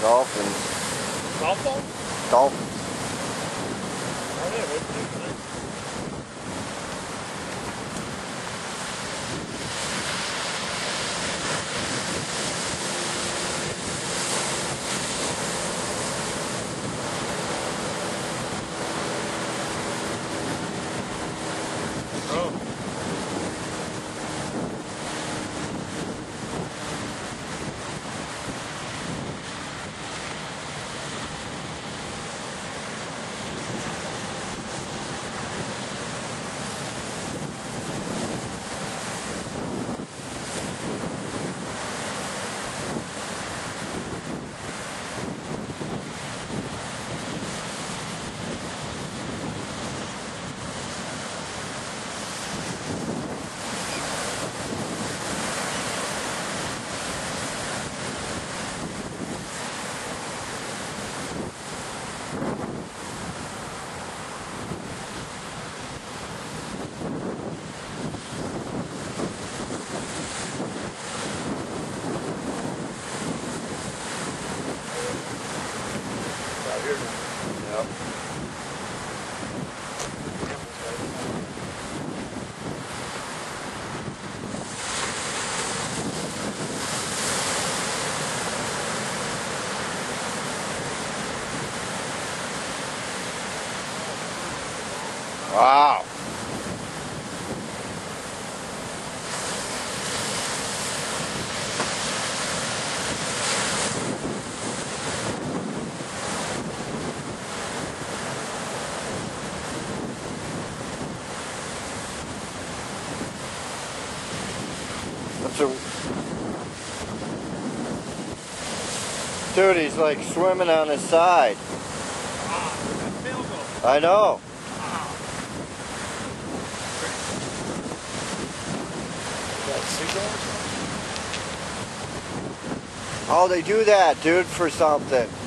Dolphins. Golf ball? Dolphins. Oh yeah, what's different? Oh. Out here now. Yep. Wow. That's a... Dude, he's like swimming on his side. Ah, that tail go. I know. That seagull or something? Oh, they do that, dude, for something.